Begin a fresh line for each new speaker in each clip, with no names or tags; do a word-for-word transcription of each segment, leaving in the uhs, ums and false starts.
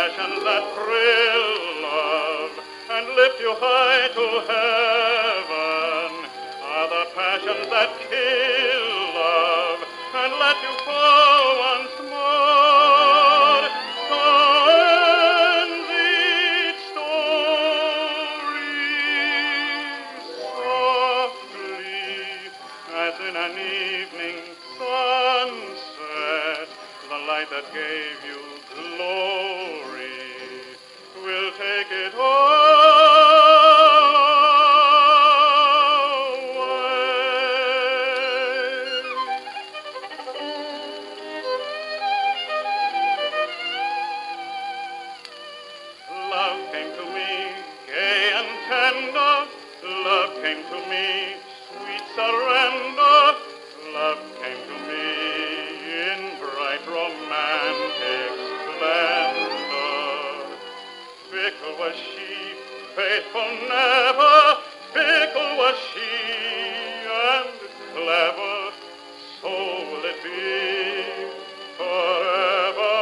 passions that thrill love and lift you high to heaven are the passions that kill love and let you fall once more. So ends each story softly, as in an evening sunset, the light that gave you glory will take it Love came to me, gay and tender. Love came to me, sweet surrender. Love came to me in bright romantic splendor. Fickle was she, faithful never. Fickle was she, and clever. So will it be forever.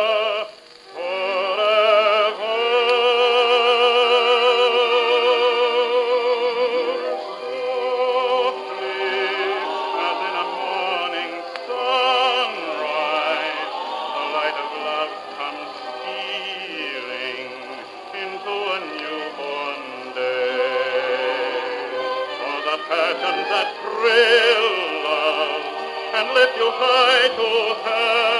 Passions that thrill love and lift you high to heaven